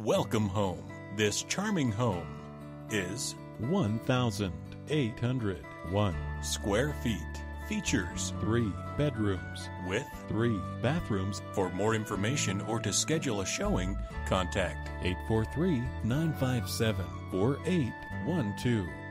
Welcome home. This charming home is 1,801 square feet. Features 3 bedrooms with 3 bathrooms. For more information or to schedule a showing, contact 843-957-4812.